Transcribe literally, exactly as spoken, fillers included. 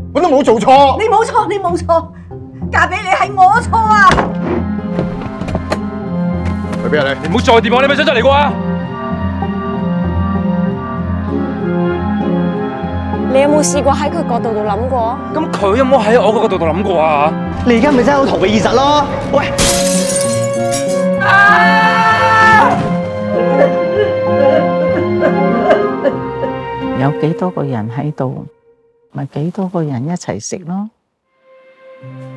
我都冇做錯。 你冇錯，你冇錯，嫁俾你係我錯啊！ 去邊啊你？ 你唔好再掂我，你咪想出嚟啩？ 你有冇試過喺佢角度度諗過？ 咁佢有冇喺我個角度度諗過啊？ 你而家咪真係好逃避現實咯！喂， 有幾多個人喺度，咪幾多個人一齊食咯。